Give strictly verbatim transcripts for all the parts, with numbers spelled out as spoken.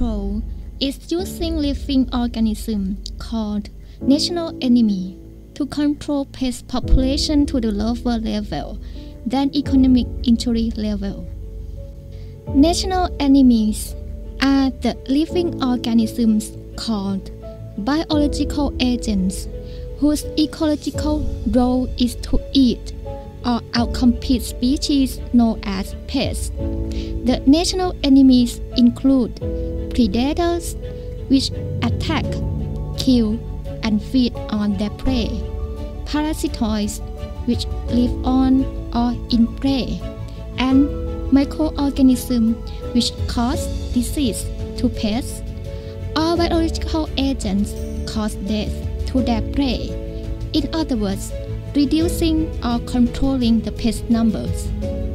control is using living organisms called national enemy to control pest population to the lower level than economic injury level. National enemies are the living organisms called biological agents whose ecological role is to eat or outcompete species known as pests. The national enemies include predators, which attack, kill, and feed on their prey, parasitoids, which live on or in prey, and microorganisms, which cause disease to pests. All biological agents cause death to their prey, in other words, reducing or controlling the pest numbers.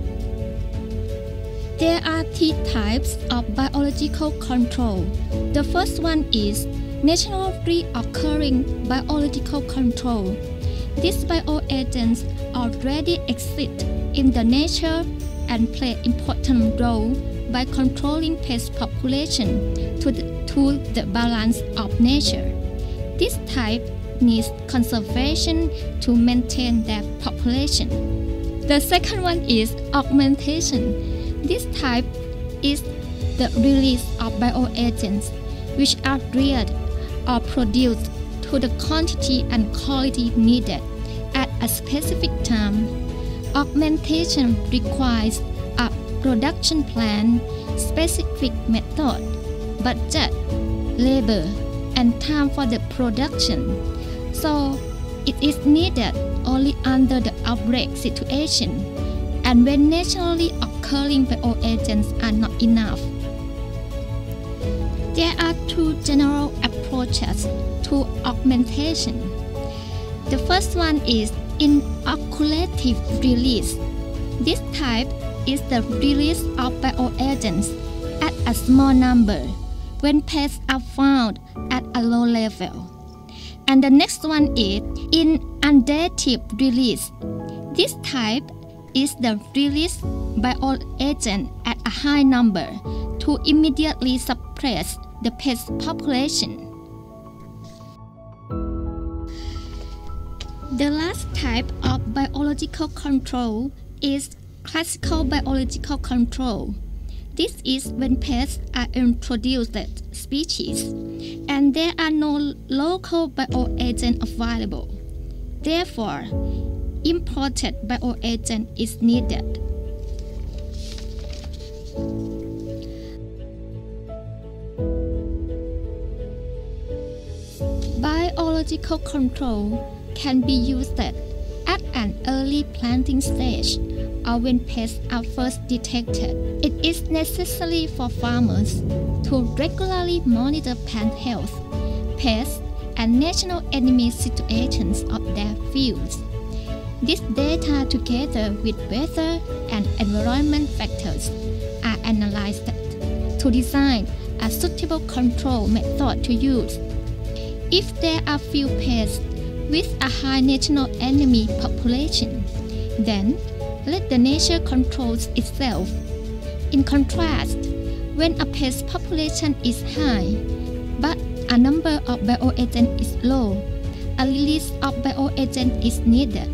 There are three types of biological control. The first one is naturally occurring biological control. These bioagents already exist in the nature and play important role by controlling pest population to the, to the balance of nature. This type needs conservation to maintain their population. The second one is augmentation. This type is the release of bioagents which are reared or produced to the quantity and quality needed at a specific time. Augmentation requires a production plan, specific method, budget, labor, and time for the production. So it is needed only under the outbreak situation and when naturally occurring bioagents are not enough. There are two general approaches to augmentation. The first one is inoculative release. This type is the release of bioagents at a small number when pests are found at a low level. And the next one is inundative release. This type is the release bioagent at a high number to immediately suppress the pest population. The last type of biological control is classical biological control. This is when pests are introduced species and there are no local bioagent available. Therefore, imported bioagent is needed. Biological control can be used at an early planting stage or when pests are first detected. It is necessary for farmers to regularly monitor plant health, pest, and national enemy situations of their fields. This data, together with weather and environment factors, are analyzed to design a suitable control method to use. If there are few pests with a high national enemy population, then let the nature control itself. In contrast, when a pest population is high, but a number of bioagents is low, a release of bioagent is needed.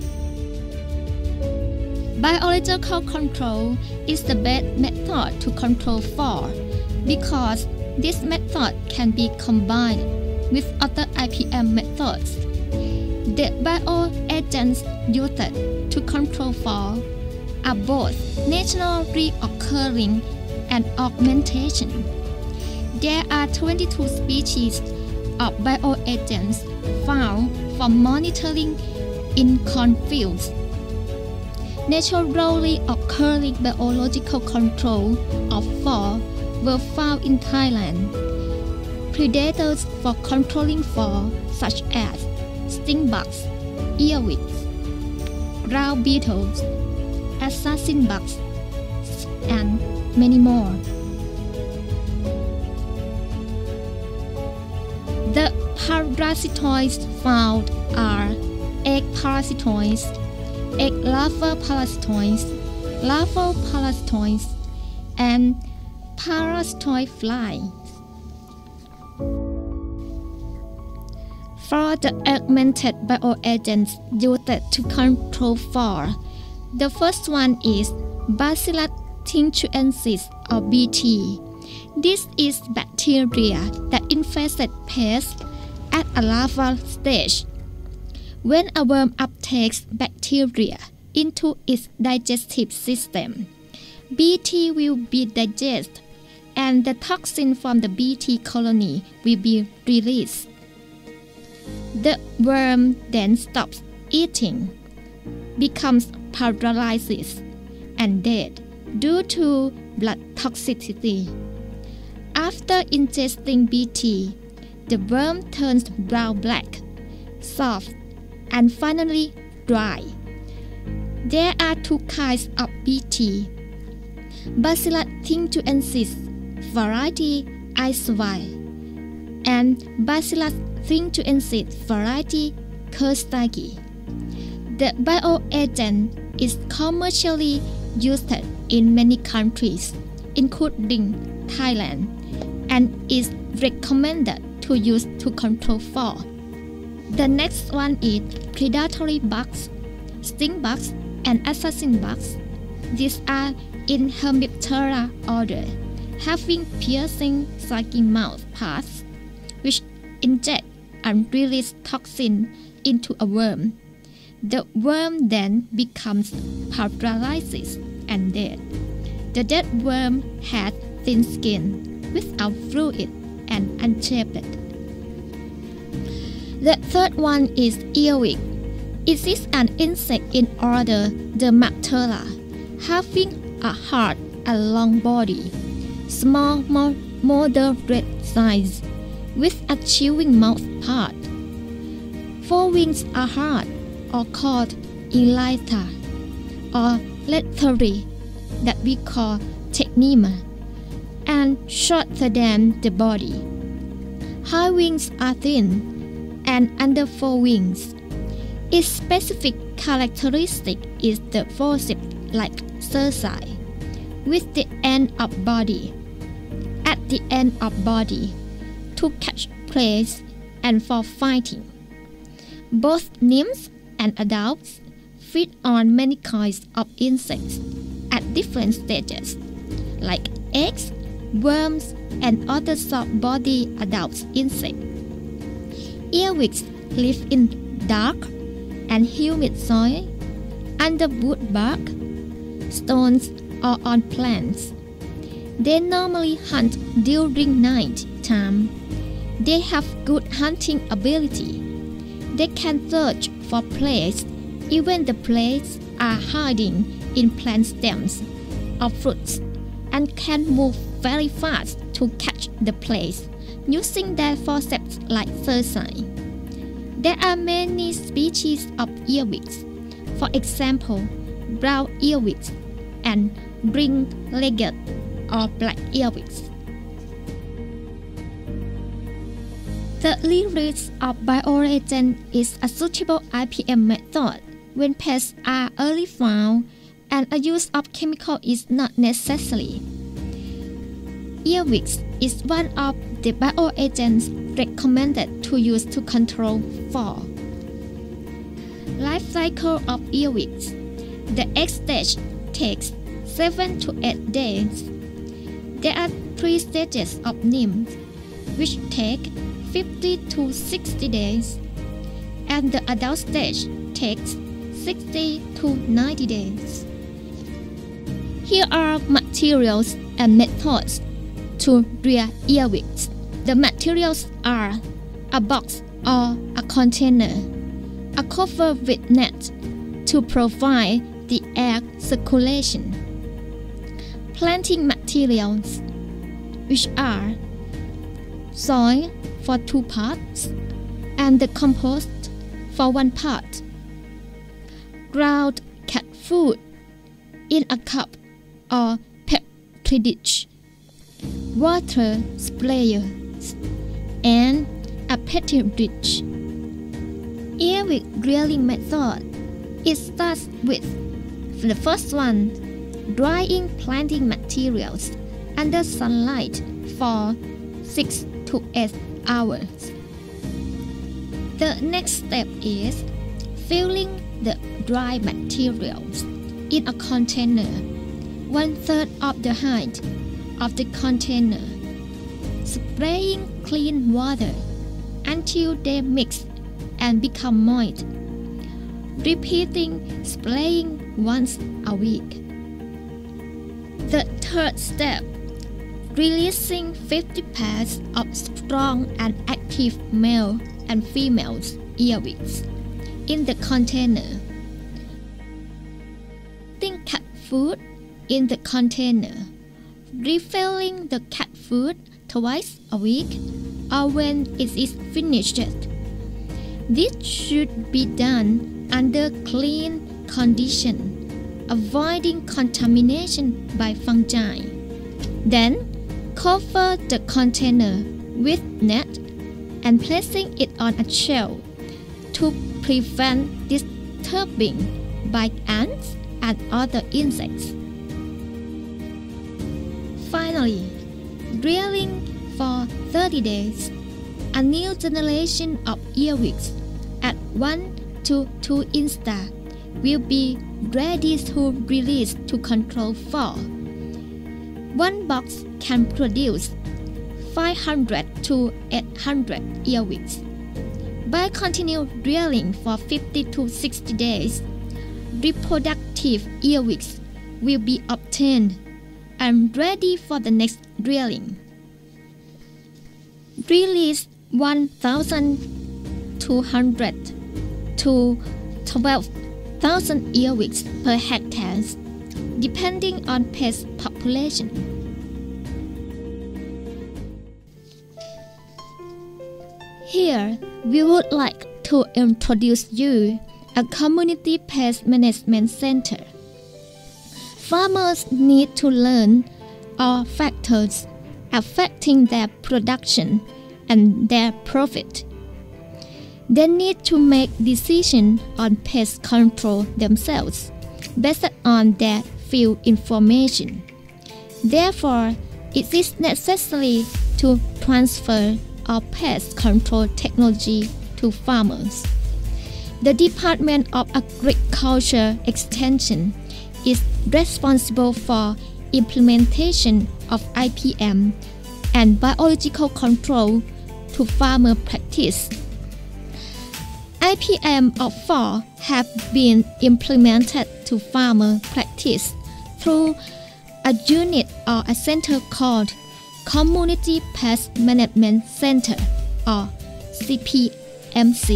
Biological control is the best method to control fall because this method can be combined with other I P M methods. The bioagents used to control fall are both naturally occurring and augmentation. There are twenty-two species of bioagents found for monitoring in cornfields. Naturally occurring biological control of fall were found in Thailand. Predators for controlling fall such as stingbugs, earwigs, ground beetles, assassin bugs, and many more. The parasitoids found are egg parasitoids, egg larva parasitoids, larval parasitoids, and parasitoid fly. For the augmented bioagents used to control fall, the first one is Bacillus thuringiensis or B T. This is bacteria that infested pests at a larval stage. When a worm uptakes bacteria into its digestive system, B T will be digested and the toxin from the B T colony will be released. The worm then stops eating, becomes paralyzed, and dead due to blood toxicity. After ingesting B T, the worm turns brown-black, soft, and finally dry. There are two kinds of B T: Bacillus thuringiensis variety Isovia and Bacillus thuringiensis variety Kerstagi. The bioagent is commercially used in many countries, including Thailand, and is recommended to use to control fall. The next one is predatory bugs, stink bugs, and assassin bugs. These are in Hemiptera order, having piercing, sucking mouth parts, which inject and release toxin into a worm. The worm then becomes paralyzed and dead. The dead worm has thin skin, without fluid, and unshaped. The third one is earwig. It is an insect in order Dermatella, having a hard and long body, small, more moderate size, with a chewing mouth part. Forewings are hard, or called elytra, or leathery, that we call technema, and shorter than the body. Hindwings are thin, and under forewings. Its specific characteristic is the forceps-like cerci, with the end of body. At the end of body, to catch prey and for fighting. Both nymphs and adults feed on many kinds of insects at different stages, like eggs, worms, and other soft-bodied adult insects. Earwigs live in dark and humid soil, under wood bark, stones, or on plants. They normally hunt during night time. They have good hunting ability. They can search for prey even the prey are hiding in plant stems or fruits, and can move very fast to catch the prey using their forceps like cerci. There are many species of earwigs, for example, brown earwigs and green-legged or black earwigs. The release of bioagent is a suitable I P M method when pests are early found and a use of chemical is not necessary. Earwigs is one of the bioagents recommended to use to control fall. Life cycle of earwigs. The egg stage takes seven to eight days. There are three stages of nymph, which take fifty to sixty days, and the adult stage takes sixty to ninety days. Here are materials and methods to rear earwigs. The materials are a box or a container, a cover with net to provide the air circulation, planting materials, which are soil for two parts and the compost for one part, ground cat food in a cup or petri dish, water sprayers, and a petri dish. Earwig rearing method. It starts with the first one, drying planting materials under sunlight for six to eight hours. The next step is filling the dry materials in a container one third of the height of the container, spraying clean water until they mix and become moist, repeating spraying once a week. The third step, releasing fifty pairs of strong and active male and female earwigs in the container. Putting cat food in the container, refilling the cat food twice a week or when it is finished. This should be done under clean conditions, avoiding contamination by fungi. Then, cover the container with net and placing it on a shelf to prevent disturbing by ants and other insects. Finally, drilling for thirty days, a new generation of earwigs at one to two insta will be ready to release to control fall. One box can produce five hundred to eight hundred earwigs. By continued drilling for fifty to sixty days, reproductive earwigs will be obtained and ready for the next drilling. Release one thousand two hundred to twelve thousand earwigs per hectare, depending on pest population. Here, we would like to introduce you a community pest management center. Farmers need to learn all factors affecting their production and their profit. They need to make decisions on pest control themselves based on their field information. Therefore, it is necessary to transfer our pest control technology to farmers. The Department of Agriculture Extension is responsible for implementation of I P M and biological control to farmer practice. I P M of four have been implemented to farmer practice through a unit or a center called Community Pest Management Center or C P M C.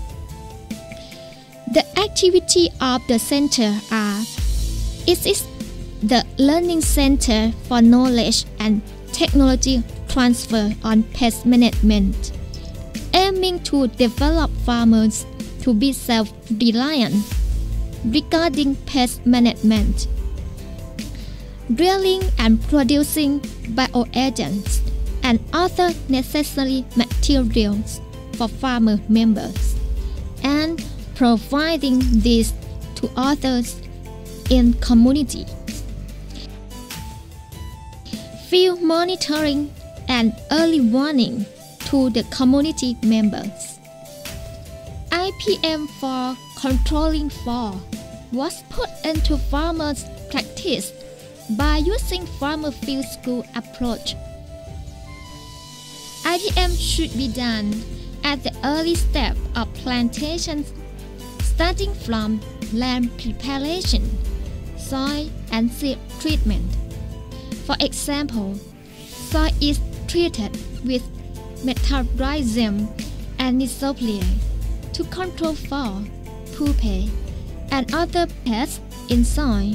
The activity of the center are: it is the learning center for knowledge and technology transfer on pest management, aiming to develop farmers to be self-reliant regarding pest management. Drilling and producing bioagents and other necessary materials for farmer members, and providing these to others in community. Field monitoring and early warning to the community members. I P M for controlling fall was put into farmers' practice by using farmer field school approach. I P M should be done at the early step of plantations, starting from land preparation, soil and seed treatment. For example, soil is treated with metarrhizum and Nisoplier to control fall, pupae, and other pests in soil.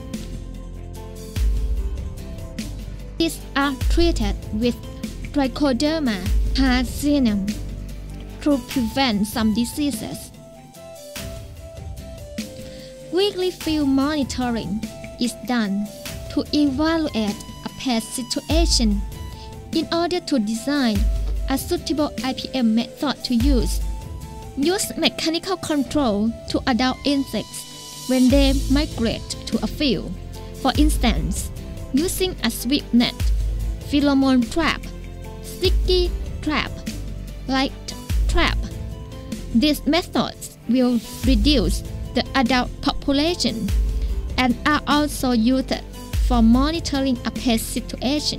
These are treated with Trichoderma parsinum to prevent some diseases. Weekly field monitoring is done to evaluate a pest situation in order to design a suitable I P M method to use. Use mechanical control to adult insects when they migrate to a field. For instance, using a sweep net, pheromone trap, sticky trap, light trap, These methods will reduce the adult population and are also used for monitoring a pest situation.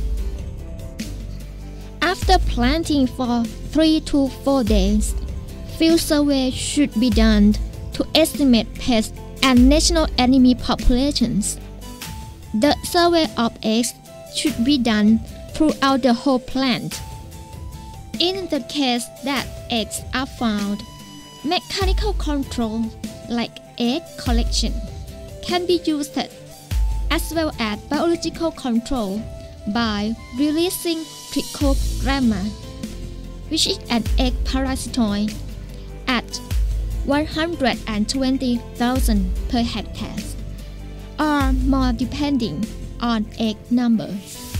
After planting for three to four days, field survey should be done to estimate pest and national enemy populations. The survey of eggs should be done throughout the whole plant. In the case that eggs are found, mechanical control like egg collection can be used, as well as biological control by releasing trichogramma, which is an egg parasitoid, at one hundred twenty thousand per hectare, or more depending on egg number.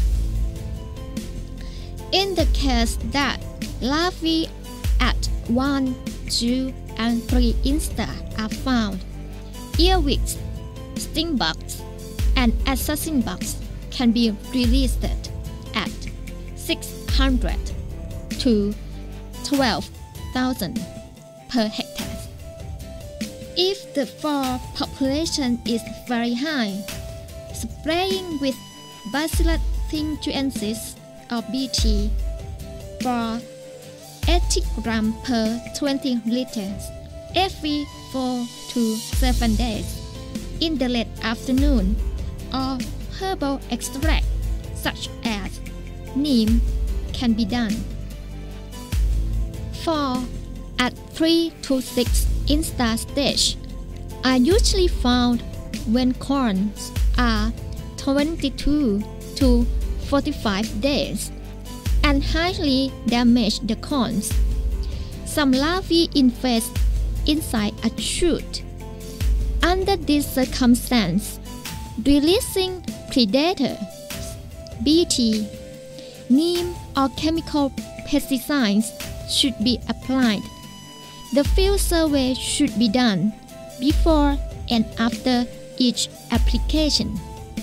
In the case that larvae at one, two, and three insta are found, earwigs, sting bugs, and assassin bugs can be released at six hundred to twelve thousand per hectare. If the fall population is very high, spraying with Bacillus thuringiensis or B T for eighty grams per twenty liters every four to seven days in the late afternoon, or herbal extract such as neem can be done. Fall at three to six insta stage are usually found when corns are twenty-two to forty-five days and highly damage the corns. Some larvae infest inside a shoot. Under this circumstance, releasing predators, B T, neem, or chemical pesticides should be applied. The field survey should be done before and after each application.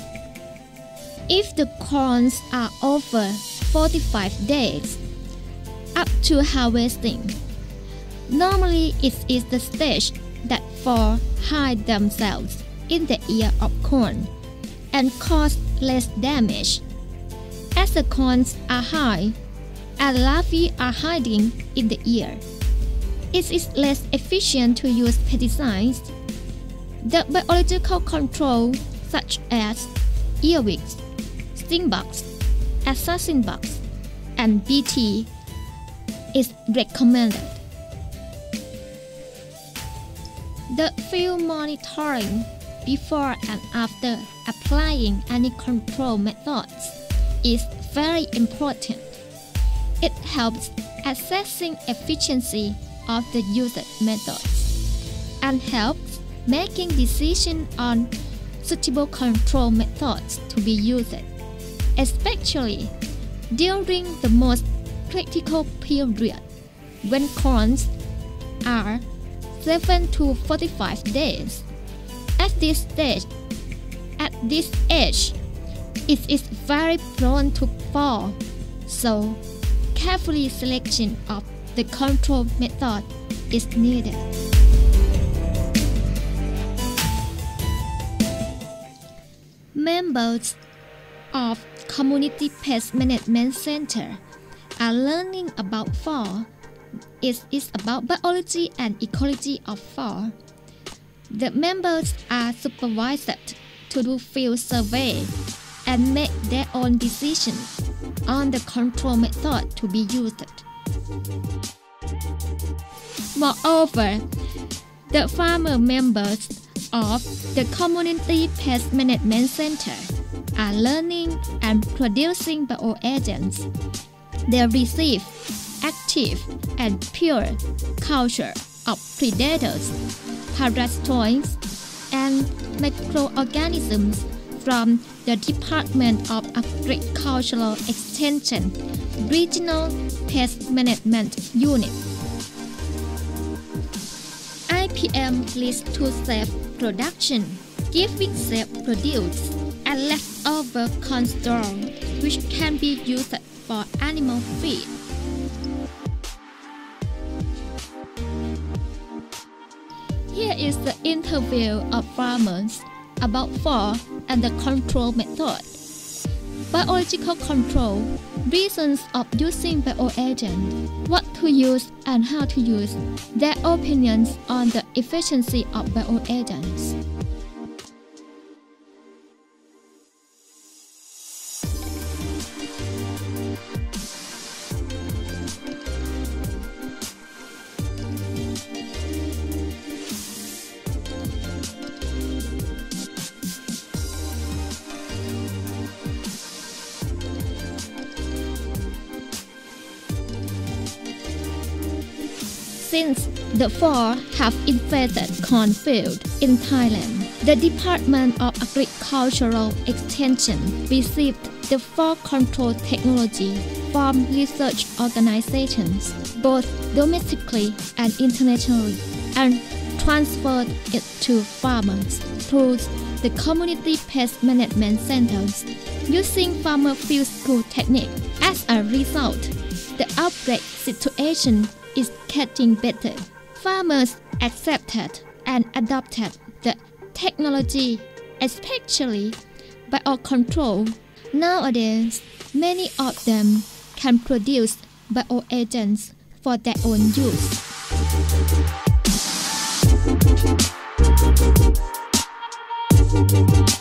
If the corns are over forty-five days up to harvesting, normally it is the stage that fall hide themselves in the ear of corn and cause less damage. As the corns are high and larvae are hiding in the ear, it is less efficient to use pesticides. The biological control such as earwigs, sting bugs, assassin bugs, and B T is recommended. The field monitoring before and after applying any control methods is very important. It helps assessing efficiency of the used methods and helps making decisions on suitable control methods to be used, especially during the most critical period when corns are seven to forty-five days. At this stage, at this age, it is very prone to fall, so carefully selection of the control method is needed. Members of Community Pest Management Center are learning about fall. It is about biology and ecology of fall. The members are supervised to do field survey and make their own decisions on the control method to be used. Moreover, the farmer members of the Community Pest Management Center are learning and producing bioagents. They receive active and pure culture of predators, parasitoids, and microorganisms from the Department of Agricultural Extension Regional Pest Management Unit. I P M leads to safe production, giving safe produce and leftover corn straw, which can be used for animal feed. Here is the interview of farmers about fall and the control method. Biological control, reasons of using bioagent, what to use and how to use, their opinions on the efficiency of bioagents. Since the fall have infested cornfield in Thailand, the Department of Agricultural Extension received the fall control technology from research organizations, both domestically and internationally, and transferred it to farmers through the community pest management centers using farmer field school technique. As a result, the outbreak situation is getting better. Farmers accepted and adopted the technology, especially biocontrol. Nowadays, many of them can produce bioagents for their own use.